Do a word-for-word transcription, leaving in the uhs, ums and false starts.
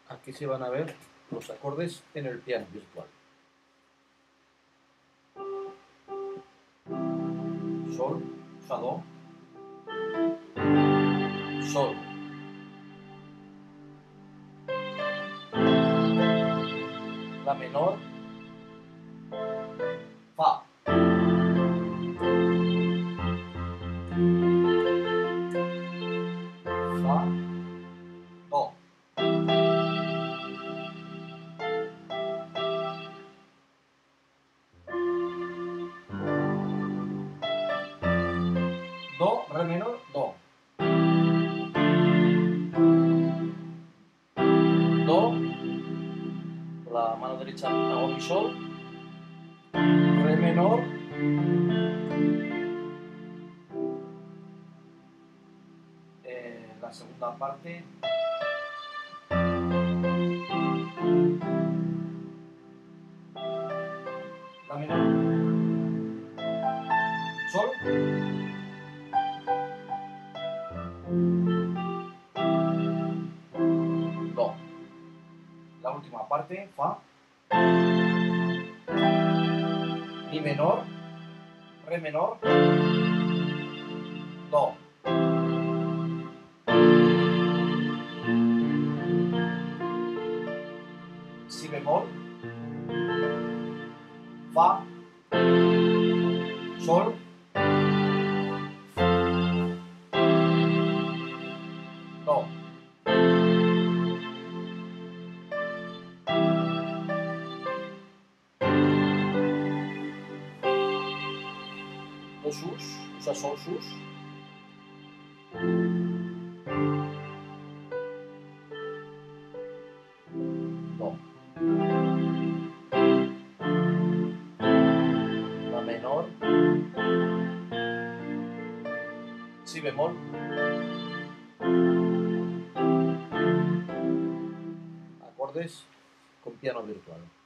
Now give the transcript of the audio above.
Aquí se van a ver los acordes en el piano virtual. Sol, fa, do, sol. La menor, fa. Fa, do. Do, re menor, do. Do, la mano derecha hago mi sol. Re menor. Eh, la segunda parte. La menor. Sol. Do. La última parte, fa. Mi menor. Re menor. Do. Si bemol. Fa. Sol. Do. Do sus, usa sol sus. Do. La menor. Si bemol. Acordes con piano virtual.